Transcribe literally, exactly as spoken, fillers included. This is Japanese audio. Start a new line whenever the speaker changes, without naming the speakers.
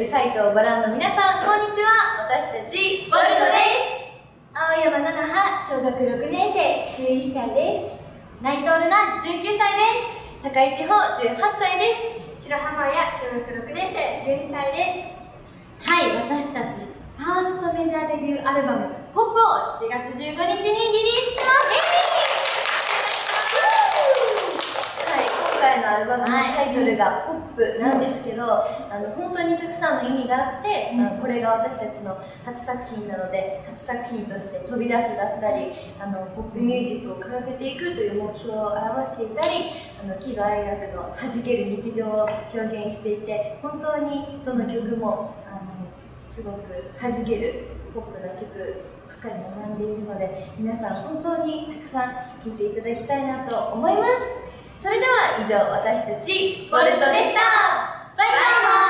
サイトをご覧の皆さん、こんにちは。私たちボルトです。
青山奈々葉、小学ろくねんせい、じゅういっさいです。内藤ルナ、じゅうきゅうさいです。
高市穂、じゅうはっさいです。
白浜屋、小学ろくねんせい、じゅうにさいです。
はい、私たちファーストメジャーデビューアルバム「ポップ」をしちがつじゅうごにちにリリースします。
今回のアルバムのタイトルが「ポップ」なんですけど、あの本当にたくさんの意味があって、うん、あのこれが私たちの初作品なので、初作品として飛び出すだったり、あのポップミュージックを掲げていくという目標を表していたり、あの喜怒哀楽の弾ける日常を表現していて、本当にどの曲もあのすごく弾けるポップな曲ばかり並んでいるので、皆さん本当にたくさん聴いていただきたいなと思います。それでは以上、私たちボルトでした。バイバイ。